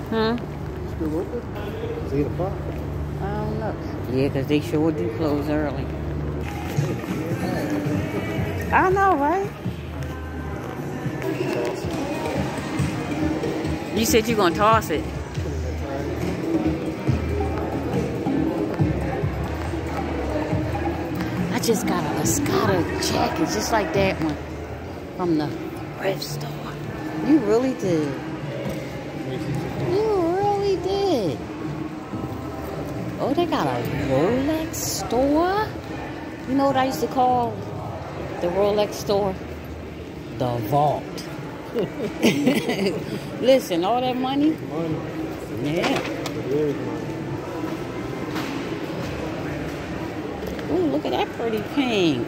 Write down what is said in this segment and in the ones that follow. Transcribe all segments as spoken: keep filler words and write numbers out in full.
Huh? Still open? It's eight o'clock. I don't know. Yeah, because they sure do close early. I know, right? You said you're going to toss it. I just got a Lascada jacket just like that one from the thrift store. You really did. You really did. Oh, they got a Rolex store? You know what I used to call the Rolex store? The vault. Listen, all that money? Money. Yeah. It is money. Ooh, look at that pretty pink.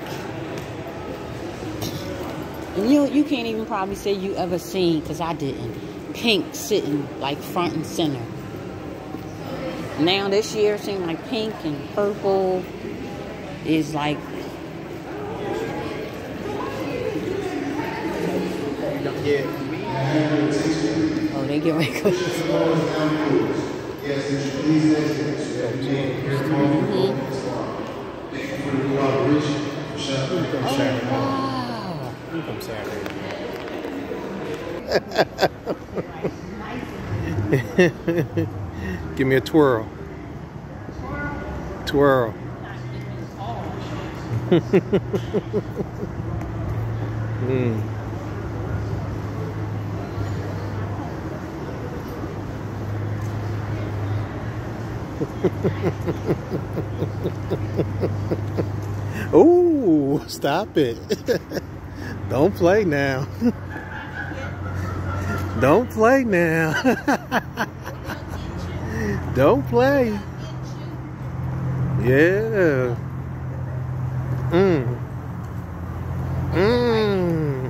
And you you can't even probably say you ever seen, because I didn't, pink sitting like front and center. Now this year it seems like pink and purple is like Yeah. oh, they get ready to go. Mm-hmm. Oh, wow. You come Saturday. Give me a twirl. Twirl. mm. Oh, stop it. Don't play now. Don't play now. Don't play. Yeah. Mm. Mm.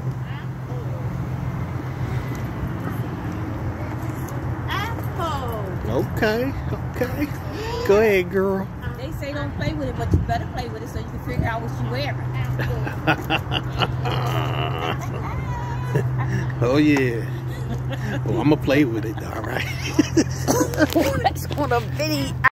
Okay, okay. Go ahead, girl. They say don't play with it, but you better play with it so you can figure out what you're wearing. Oh, yeah. Well, I'm going to play with it, all right? That's on a video.